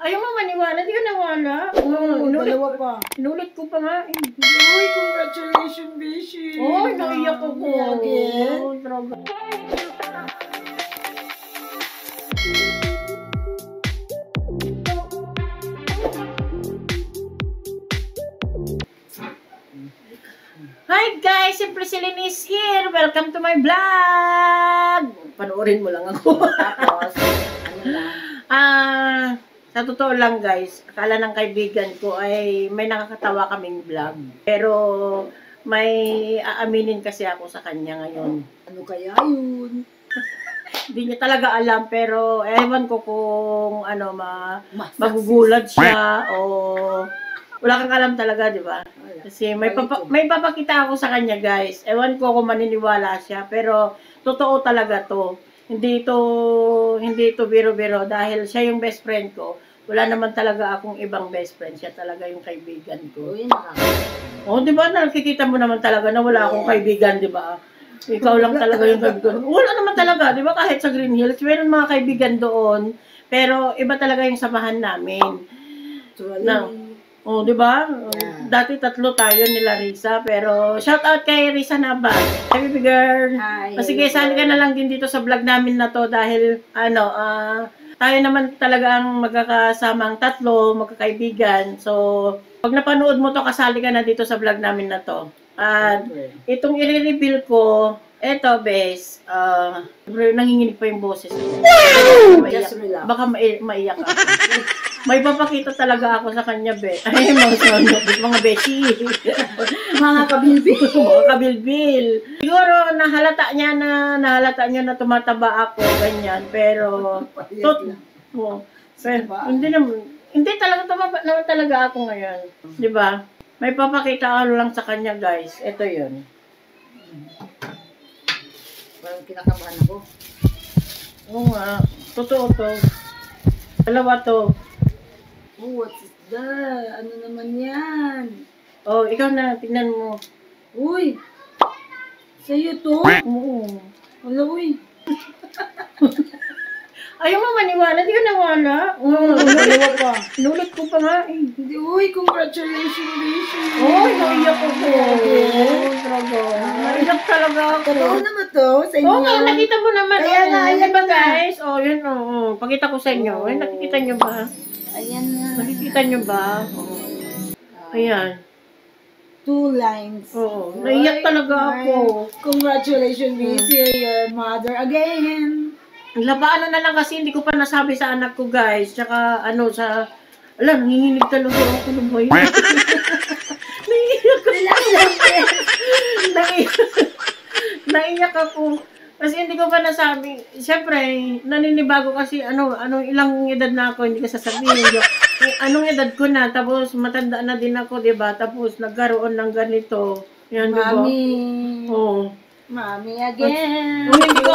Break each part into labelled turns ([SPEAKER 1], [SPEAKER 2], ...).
[SPEAKER 1] Ayaw mo maniwala, di ka nawala.
[SPEAKER 2] Dalawa pa.
[SPEAKER 1] Inulit ko pa nga.
[SPEAKER 2] Uy, congratulations, Bishi.
[SPEAKER 1] Naiyak ako.
[SPEAKER 2] Again?
[SPEAKER 1] Droga. Hi guys! Siyempre si Linis here. Welcome to my vlog! Panoorin mo lang ako.
[SPEAKER 2] Tapos, ano lang?
[SPEAKER 1] Sa totoo lang guys, akala ng kaibigan ko ay may nakakatawa kaming vlog. Pero may aaminin kasi ako sa kanya ngayon.
[SPEAKER 2] Ano kaya yun?
[SPEAKER 1] Hindi niya talaga alam pero ewan ko kung ano magugulat siya o wala kang alam talaga, di ba? Kasi may papakita ako sa kanya guys. Ewan ko kung maniniwala siya pero totoo talaga to. Hindi to biro-biro dahil siya yung best friend ko. Wala naman talaga akong ibang best friend. Siya talaga yung kaibigan ko.
[SPEAKER 2] Uy,
[SPEAKER 1] Oh, di ba? Nakikita mo naman talaga na wala akong kaibigan, di ba? Ikaw lang talaga yung kaibigan. Wala naman talaga, di ba? Kahit sa Green Hills, meron mga kaibigan doon. Pero iba talaga yung samahan namin. Oh, di ba? Dati tatlo tayo nila Risa, pero shout out kay Risa Naba. Hi, baby girl.
[SPEAKER 2] Hi.
[SPEAKER 1] Sige, sali ka na lang din dito sa vlog namin na to dahil tayo naman talaga ang magkakasamang tatlo, magkakaibigan. So, pag napanood mo to, kasali ka na dito sa vlog namin na to. At itong i-reveal ko, eto, bes, nanginginig pa yung boses.
[SPEAKER 2] Just relax.
[SPEAKER 1] Baka maiyak ako. May papakita talaga ako sa kanya, be. Ay, mga beshi.
[SPEAKER 2] Mga kabilbil.
[SPEAKER 1] Mga kabilbil. Siguro, nahalata niya na tumataba ako, ganyan. Pero, hindi talaga tumaba naman talaga ako ngayon. Di ba? May papakita ako lang sa kanya, guys. Ito yun.
[SPEAKER 2] Parang kinakabahan ako.
[SPEAKER 1] Oo nga. Totoo to. Dalawa to.
[SPEAKER 2] Oh, what is that? Ano naman yan?
[SPEAKER 1] Oh, ikaw na. Tingnan mo.
[SPEAKER 2] Uy! Sa'yo to?
[SPEAKER 1] Oo.
[SPEAKER 2] Wala, uy.
[SPEAKER 1] Ayaw mo maniwala. Di ka nawala.
[SPEAKER 2] Dalawa pa.
[SPEAKER 1] Inulit ko pa nga eh.
[SPEAKER 2] Hindi, uy, congratulations, Bishi.
[SPEAKER 1] Naiyak ako. Talaga. Naiyak talaga ako.
[SPEAKER 2] Totoo naman to, sa inyo.
[SPEAKER 1] Oo nga, nakita mo naman.
[SPEAKER 2] Kaya nga, ayan
[SPEAKER 1] diba
[SPEAKER 2] na.
[SPEAKER 1] guys? Yun o. Pakita ko sa inyo. Ay, nakikita nyo ba?
[SPEAKER 2] Ayan na.
[SPEAKER 1] Nakikita nyo ba? Ayan.
[SPEAKER 2] 2 lines.
[SPEAKER 1] Oo. Naiyak talaga ako.
[SPEAKER 2] Congratulations, Bishi. Your mother again.
[SPEAKER 1] Labaan na lang kasi hindi ko pa nasabi sa anak ko guys. Tsaka nanginginig talaga ako ng boy. Naiyak ako. Kasi hindi ko pa nasabi. Siyempre, naninibago kasi ilang edad na ako, hindi ko sasabihin. Anong edad ko na, tapos matanda na din ako, diba? Tapos nagkaroon ng ganito. Yan, diba?
[SPEAKER 2] Mami.
[SPEAKER 1] Oo.
[SPEAKER 2] Mami again.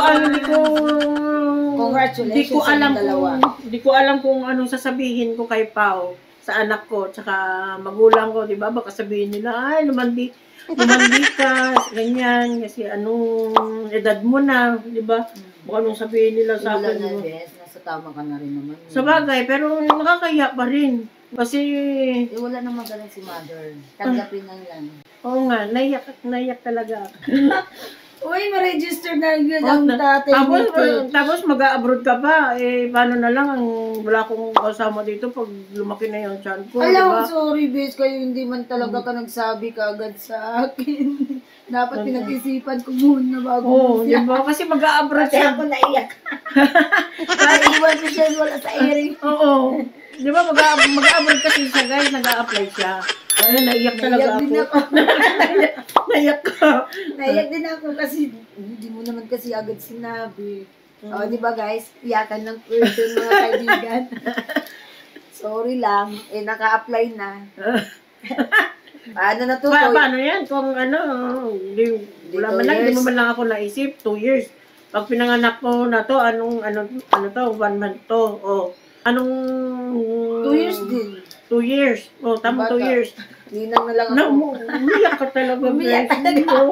[SPEAKER 2] Congratulations sa dalawa.
[SPEAKER 1] Hindi ko alam kung anong sasabihin ko kay Pao sa anak ko, tsaka magulang ko, di ba? Baka sabihin nila, ay, lumandi ka, ganyan, kasi anong edad mo na, di ba? Baka anong sabihin nila sa akin.
[SPEAKER 2] Wala na, Bes. Nasa tama ka na rin naman.
[SPEAKER 1] Sa bagay, pero nakakaya pa rin. Kasi,
[SPEAKER 2] wala na magaling si mother. Tanggapin na lang.
[SPEAKER 1] oo nga, naiyak talaga ako.
[SPEAKER 2] Uy, ma-register na yun ang tatay nito.
[SPEAKER 1] Tapos mag-a-abroad ka pa, paano na lang, wala akong kasama dito pag lumaki na yung tiyan ko,
[SPEAKER 2] Alam,
[SPEAKER 1] diba?
[SPEAKER 2] sorry, Bes, kayo hindi man talaga ka nagsabi kaagad sa akin. Dapat pinag-isipan ko muna bago
[SPEAKER 1] Oo, diba? Kasi mag-a-abroad
[SPEAKER 2] Kasi
[SPEAKER 1] siya.
[SPEAKER 2] ako naiyak. Iwan ko siya wala sa airing.
[SPEAKER 1] Oo. Di ba mag-a-abroad kasi siya guys, nag-a-apply siya. Naiyak talaga
[SPEAKER 2] Naiyak din
[SPEAKER 1] ako. Naiyak ka.
[SPEAKER 2] Naiyak din ako kasi hindi mo naman kasi agad sinabi. O, di ba guys? Iyakan ng person mga kaibigan. Sorry lang. Naka-apply na. Paano na to?
[SPEAKER 1] Paano yan? Kung wala man lang, hindi mo man lang ako naisip, 2 years. Pag pinanganak ko na to, ano to, 1 month to. Anong
[SPEAKER 2] 2 years din.
[SPEAKER 1] 2 years. Tama, 2 years.
[SPEAKER 2] Ninang na lang ako.
[SPEAKER 1] Umiyak ka talaga,
[SPEAKER 2] Umiyak
[SPEAKER 1] guys.
[SPEAKER 2] talaga.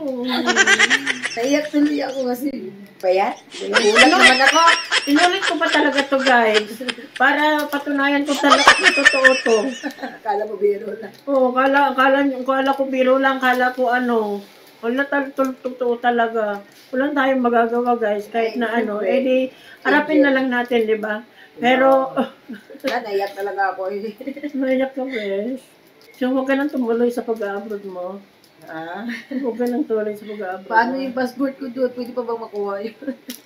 [SPEAKER 2] Naiyak tuloy ako kasi. Payat? Ulan naman ako.
[SPEAKER 1] Inulit ko pa talaga to guys. Para patunayan ko talaga kung totoo to.
[SPEAKER 2] Akala mo biro na.
[SPEAKER 1] Oo, kala ko biro lang, kala ko ano. Wala totoo talaga. Wala tayong magagawa guys. Kahit na ano. Eh di, harapin na lang natin, di ba? Pero,
[SPEAKER 2] Naiyak talaga ako.
[SPEAKER 1] naiyak ka bes. So, huwag ka nang tumuloy sa pag-abroad mo.
[SPEAKER 2] Ah?
[SPEAKER 1] Huwag ka nang tuloy sa pag-abroad
[SPEAKER 2] Paano
[SPEAKER 1] mo.
[SPEAKER 2] yung passport ko doon? Pwede pa bang makuha yun?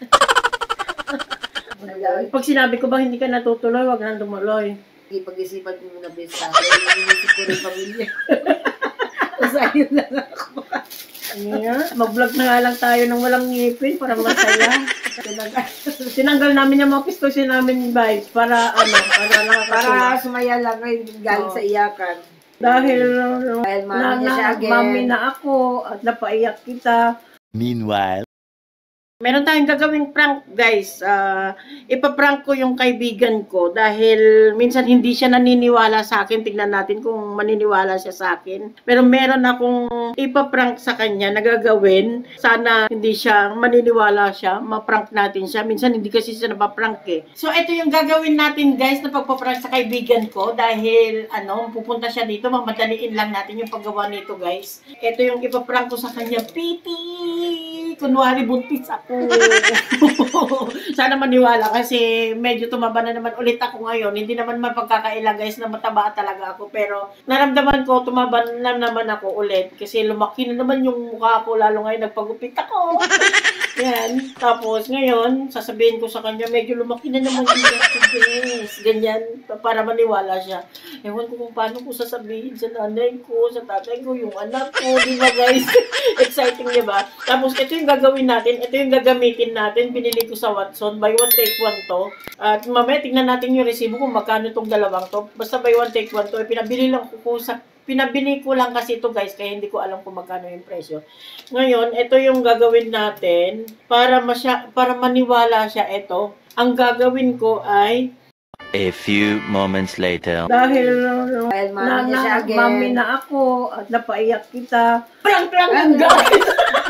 [SPEAKER 1] Pag sinabi ko bang hindi ka natutuloy, huwag nang tumuloy.
[SPEAKER 2] Pag-isipan ko muna best sa akin. Inisip ko rin pamilya. Masaya lang ako.
[SPEAKER 1] Yeah, mag-vlog na nga lang tayo ng walang ngipin para masaya. Tinanggal namin yung mga pistosin namin guys para nakakatuwa.
[SPEAKER 2] Para sumaya lang ngayon galing sa iyakan.
[SPEAKER 1] Dahil
[SPEAKER 2] Mami niya siya again.
[SPEAKER 1] mami na ako at napaiyak kita.
[SPEAKER 3] Meanwhile,
[SPEAKER 1] Meron tayong gagawing prank, guys. Ipaprank ko yung kaibigan ko dahil minsan hindi siya naniniwala sa akin. Tignan natin kung maniniwala siya sa akin. Pero meron akong ipaprank sa kanya na gagawin. Sana hindi siya maniniwala siya. Maprank natin siya. Minsan hindi kasi siya napaprank eh. So, ito yung gagawin natin, guys, na pagpaprank sa kaibigan ko dahil, pupunta siya dito. Mamadaliin lang natin yung paggawa nito, guys. Ito yung ipaprank ko sa kanya. Piti! Kunwari buntis ako. Sana maniwala kasi medyo tumaba na naman ulit ako ngayon. Hindi naman mapagkakaila guys na mataba talaga ako. Pero naramdaman ko tumaba na naman ako ulit. Kasi lumaki na naman yung mukha ko lalo ngayon nagpagupit ako. Yan. Tapos ngayon, sasabihin ko sa kanya medyo lumaki na naman yung guys. Ganyan. Para maniwala siya. Ewan ko kung paano ko sasabihin sa nanay ko, sa tatay ko, yung anak ko. Di ba guys? Exciting diba? Tapos ito yung gagawin natin. Ito yung gagamitin natin. Binili ko sa Watson. Buy one, take one to. At mamaya tignan natin yung resibo kung magkano itong dalawang to. Basta buy one, take one to. Pinabili ko lang kasi ito guys. Kaya hindi ko alam kung magkano yung presyo. Ngayon, ito yung gagawin natin. Para maniwala siya ito. Ang gagawin ko ay
[SPEAKER 3] a few moments later.
[SPEAKER 1] dahil
[SPEAKER 2] Mami niya siya again.
[SPEAKER 1] mami na ako at napaiyak kita. Prank lang guys!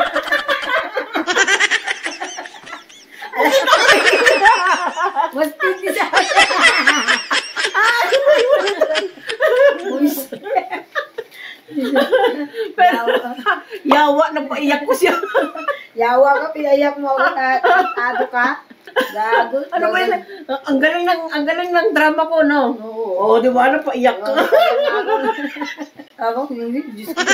[SPEAKER 2] Mas tindi sa
[SPEAKER 1] Pero, yawa, napaiyak ko siya.
[SPEAKER 2] Yawa ka, pinayak mo ako na tado ka. Gago.
[SPEAKER 1] Ano ba yun? Ang galing ng drama ko, no?
[SPEAKER 2] Oo.
[SPEAKER 1] Oo, di ba? Napaiyak ka.
[SPEAKER 2] Ako, hindi. Diyos ko.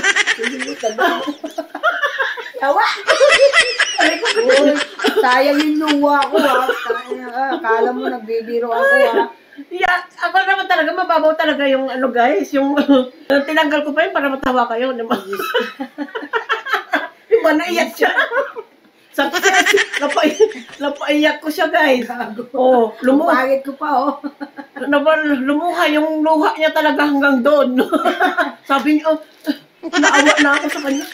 [SPEAKER 2] Yawa! Uy, sayang yung luwa ko, ha. Akala mo nagbibiro ako, ha.
[SPEAKER 1] Yeah, ako naman talaga, mababaw talaga yung guys, yung tinanggal ko pa yun para matawa kayo, di ba? Di ba, naiyak siya? Success! Napaiyak ko siya, guys. Oh,
[SPEAKER 2] Lumapagit ko pa, oh.
[SPEAKER 1] lumuha, yung luha niya talaga hanggang doon. Sabi niya, naawa na ako sa kanya.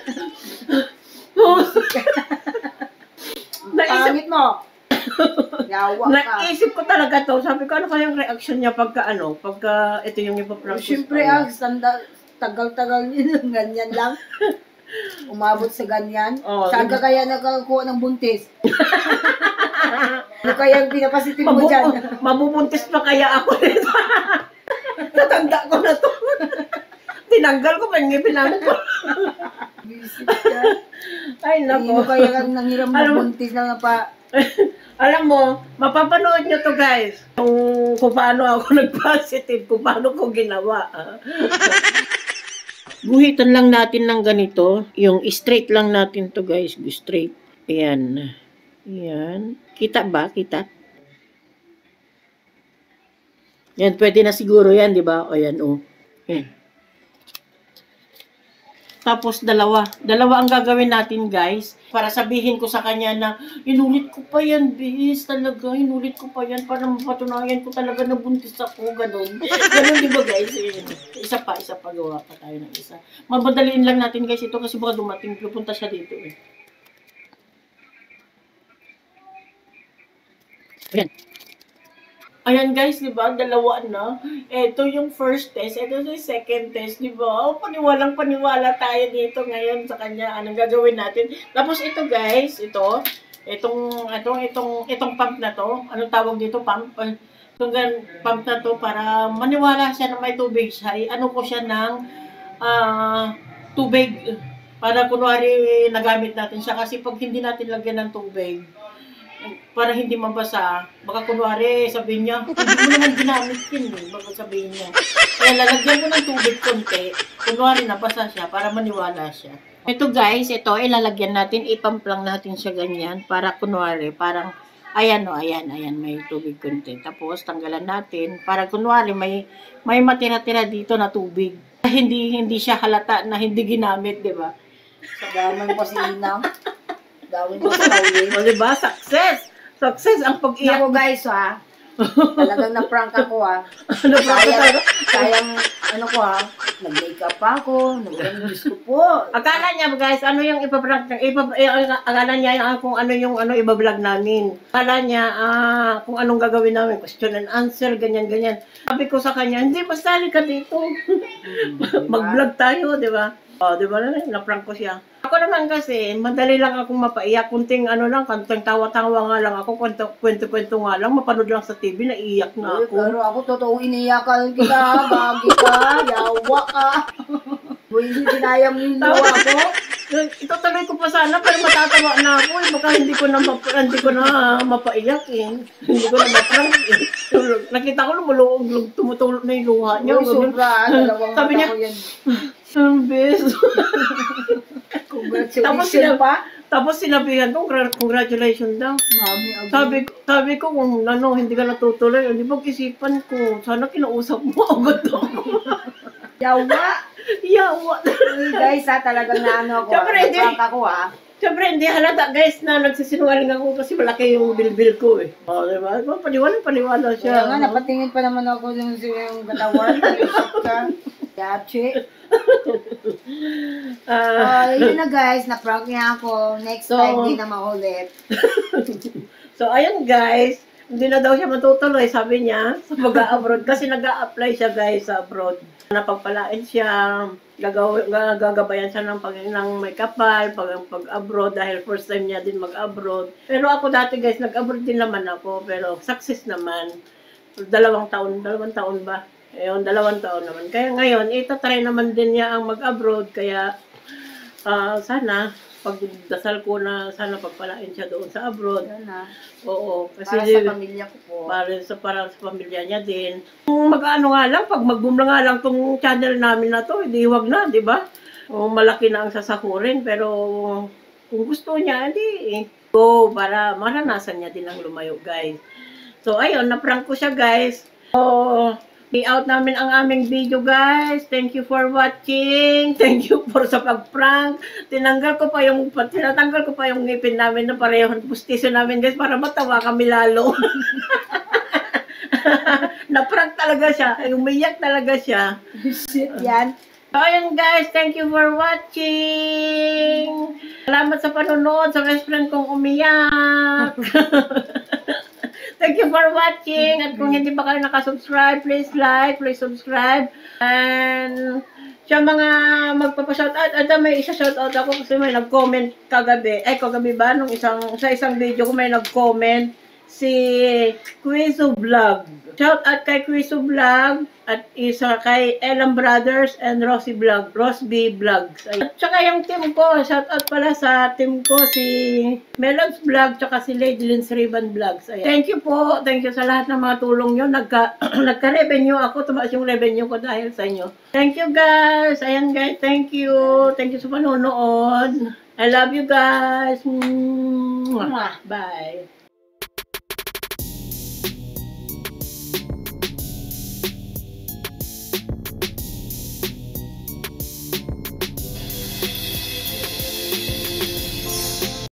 [SPEAKER 2] Pangit mo. Yawa ka.
[SPEAKER 1] Naisip ko talaga to. Sabi ko, ano kayang reaction niya pagka ito yung ipapractice.
[SPEAKER 2] Siyempre, tagal-tagal yun, ganyan lang. Umabot sa ganyan.
[SPEAKER 1] Oh,
[SPEAKER 2] Saan ka kaya nakakuha ng buntis? Ano kaya ang pinapasitin mo dyan?
[SPEAKER 1] Mabubuntis pa kaya ako nito. Natanda ko na to. Tinanggal ko pa yung ngipin namin ko.
[SPEAKER 2] Visit ka.
[SPEAKER 1] Ay,
[SPEAKER 2] Ano
[SPEAKER 1] nako.
[SPEAKER 2] kaya kang nanghiram ng buntis na pa?
[SPEAKER 1] Alam mo, mapapanood nyo to guys. Kung paano ako nag-positive, kung paano ko ginawa. Guhitan lang natin ng ganito. Yung straight lang natin to guys. Straight. Ayan. Ayan. Kita ba? Kita? Yan, pwede na siguro yan, di ba? O yan, o. Yan. Tapos dalawa ang gagawin natin guys para sabihin ko sa kanya na inulit ko pa yan bis talaga, inulit ko pa yan para mapatunayan ko talaga na buntis ako, ganun di ba guys? Isa pa gawa pa tayo ng isa. Mabadaliin lang natin guys ito kasi baka dumating, pupunta siya dito eh. Ayan. Ayan guys, di ba? Dalawa na. Ito yung first test. Ito yung second test, di ba? Oh, paniwala tayo dito ngayon sa kanya. Anong gagawin natin? Tapos ito guys, itong pump na to. Anong tawag dito? Pump? Itong pump na to para maniwala siya na may tubig siya. Ano ko siya ng tubig. Para kunwari nagamit natin siya. Kasi pag hindi natin lagyan ng tubig, para hindi mabasa, baka kunwari sabihin niya, hindi mo naman ginamit yun eh, baka sabihin niya. Kaya lalagyan ko ng tubig konti, kunwari nabasa siya, para maniwala siya. Ito guys, ito ilalagyan natin, ipamplang natin siya ganyan, para kunwari, parang, ayan, may tubig konti. Tapos tanggalan natin, para kunwari may matira-tira dito na tubig. Hindi siya halata na hindi ginamit, di ba?
[SPEAKER 2] Sa gamay pa si Inang. Gawin ko sa huli.
[SPEAKER 1] O diba? Success! Success ang pag-iyak.
[SPEAKER 2] Ako guys ha. Talagang na-prank ako ha. Sayang ano ko ha. Nag-makeup pa ako. Nag-Diyos ko po.
[SPEAKER 1] Akala niya guys, ano yung ipaprank akala niya kung ano yung ibablog namin. Akala niya kung anong gagawin namin, question and answer, ganyan. Sabi ko sa kanya, hindi basta ka dito. Mag-vlog tayo, di ba? O, di ba na-prank ko siya. Ako naman kasi, madali lang akong mapaiyak. Kunting kunting tawa-tawa nga lang ako, kwento-kwento nga lang, mapanood lang sa TV, naiiyak na ako.
[SPEAKER 2] Pero ako totoo iniiyakan kita, gagi ka, yawa ka. Hindi dinayang yung yawa ko.
[SPEAKER 1] Itutuloy ko pa sana, pero matatawa na ako. Baka hindi ko na mapaiyak eh. Hindi ko na maprank eh. Nakita ko lumuluog, tumutulog na yung luha niya.
[SPEAKER 2] Uy, sobra, dalawang
[SPEAKER 1] Sabi niya,
[SPEAKER 2] ako yan.
[SPEAKER 1] ang beso.
[SPEAKER 2] Congratulations pa.
[SPEAKER 1] Tapos sinabihan ko, congratulations daw.
[SPEAKER 2] Mami,
[SPEAKER 1] Sabi ko, kung hindi ka natutuloy, hindi pag-isipan ko, sana kinausap mo agad ako. Yawa.
[SPEAKER 2] Uy, guys ha, talagang naano ako.
[SPEAKER 1] Siyempre, hindi.
[SPEAKER 2] Ako ha.
[SPEAKER 1] Siyempre, hindi halata guys na nagsisinungaling ako kasi malaki yung bilbil ko eh. O, diba? Paniwala siya.
[SPEAKER 2] Kaya nga, napatingin pa naman ako yung katawan. Isip ka. Yachi. Yun na guys, na-prank niya ako. Next time, di na maulit.
[SPEAKER 1] So, ayun guys. Hindi na daw siya matutuloy, sabi niya, sa mag-abroad. Kasi nag-a-apply siya guys sa abroad. Napagpalain siya, gagabayan siya ng may kapal, pag-abroad, dahil first time niya din mag-abroad. Pero ako dati guys, nag-abroad din naman ako, pero success naman. 2 taon ba? Ayun, 2 taon naman. Kaya ngayon, itatry naman din niya ang mag-abroad, kaya sana, pagdasal ko na sana pagpalain siya doon sa abroad. Oo, kasi
[SPEAKER 2] para sa pamilya ko po.
[SPEAKER 1] Para sa pamilya niya din. Kung mag-ano nga lang, pag mag-boom na nga lang tong channel namin na to, hindi wag na, di ba? Malaki na ang sasakurin, pero kung gusto niya, hindi. So, para maranasan niya din ang lumayo, guys. So, ayun, na-prank ko siya, guys. So, i-out namin ang aming video, guys. Thank you for watching. Thank you for sa pag-prank. Tinatanggal ko pa yung ngipin namin na parehong pustiso namin, guys, para matawa kami lalo. Na-prank talaga siya. Umiyak talaga siya.
[SPEAKER 2] Shit yan.
[SPEAKER 1] So, ayun guys, thank you for watching. Salamat sa panonood sa best friend kong umiyak. Thank you for watching. At kung hindi pa kayo nakasubscribe, please like, please subscribe. And sa mga magpapashoutout, may isa-shoutout ako kasi may nag-comment kagabi. Kagabi ba? Sa isang video ko may nag-comment si Quizo Vlog. Shoutout kay Quizo Vlog at isa kay Elam Brothers and Rosby Vlogs. At saka yung team ko, shoutout pala sa team ko si Melods Vlog tsaka si Lady Lynn's Ribbon Vlogs. Ayan. Thank you po. Thank you sa lahat ng mga tulong nyo. Nagka-revenue ako. Tumaas yung revenue ko dahil sa inyo. Thank you guys. Ayan guys. Thank you. Thank you sa panonood. I love you guys. Bye.